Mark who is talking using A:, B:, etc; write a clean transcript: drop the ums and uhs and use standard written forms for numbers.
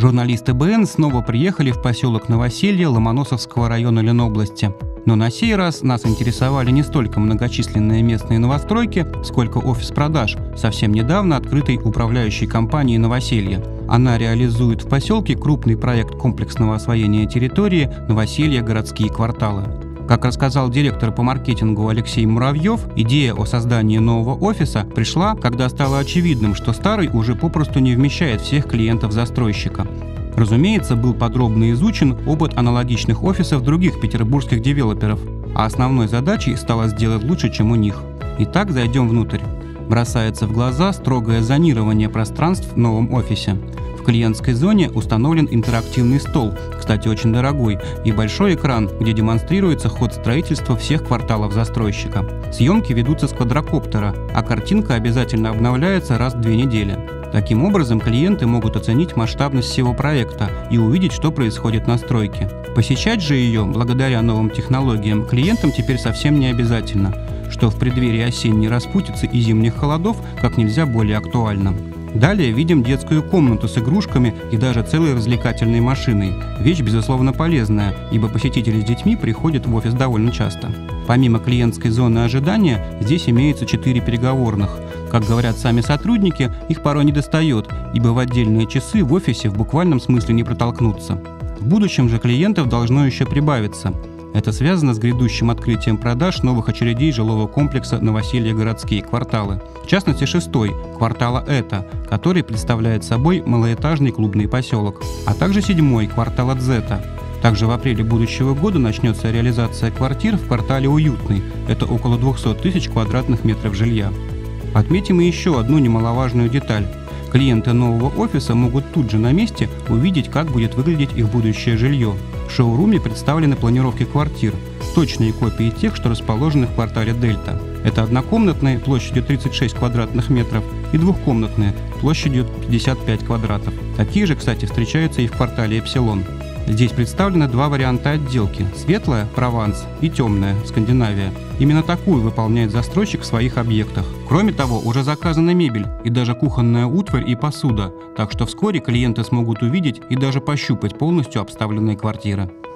A: Журналисты БН снова приехали в поселок Новоселье Ломоносовского района Ленобласти. Но на сей раз нас интересовали не столько многочисленные местные новостройки, сколько офис продаж, совсем недавно открытой управляющей компанией «Новоселье». Она реализует в поселке крупный проект комплексного освоения территории «Новоселье. Городские кварталы». Как рассказал директор по маркетингу Алексей Муравьев, идея о создании нового офиса пришла, когда стало очевидным, что старый уже попросту не вмещает всех клиентов застройщика. Разумеется, был подробно изучен опыт аналогичных офисов других петербургских девелоперов, а основной задачей стало сделать лучше, чем у них. Итак, зайдем внутрь. Бросается в глаза строгое зонирование пространств в новом офисе. В клиентской зоне установлен интерактивный стол, кстати, очень дорогой, и большой экран, где демонстрируется ход строительства всех кварталов застройщика. Съемки ведутся с квадрокоптера, а картинка обязательно обновляется раз в 2 недели. Таким образом, клиенты могут оценить масштабность всего проекта и увидеть, что происходит на стройке. Посещать же ее, благодаря новым технологиям, клиентам теперь совсем не обязательно, что в преддверии осенней распутицы и зимних холодов как нельзя более актуально. Далее видим детскую комнату с игрушками и даже целой развлекательной машиной. Вещь, безусловно, полезная, ибо посетители с детьми приходят в офис довольно часто. Помимо клиентской зоны ожидания, здесь имеется 4 переговорных. Как говорят сами сотрудники, их порой недостает, ибо в отдельные часы в офисе в буквальном смысле не протолкнуться. В будущем же клиентов должно еще прибавиться. Это связано с грядущим открытием продаж новых очередей жилого комплекса «Новоселье. Городские кварталы». В частности, 6-й – квартала «Это», который представляет собой малоэтажный клубный поселок, а также 7-й – квартала «Дзета». Также в апреле будущего года начнется реализация квартир в квартале «Уютный». Это около 200 тысяч квадратных метров жилья. Отметим и еще одну немаловажную деталь. Клиенты нового офиса могут тут же на месте увидеть, как будет выглядеть их будущее жилье. В шоуруме представлены планировки квартир, точные копии тех, что расположены в квартале «Дельта». Это однокомнатные площадью 36 квадратных метров и двухкомнатные площадью 55 квадратов. Такие же, кстати, встречаются и в квартале «Эпсилон». Здесь представлены 2 варианта отделки – светлая – Прованс и темная – Скандинавия. Именно такую выполняет застройщик в своих объектах. Кроме того, уже заказана мебель и даже кухонная утварь и посуда, так что вскоре клиенты смогут увидеть и даже пощупать полностью обставленные квартиры.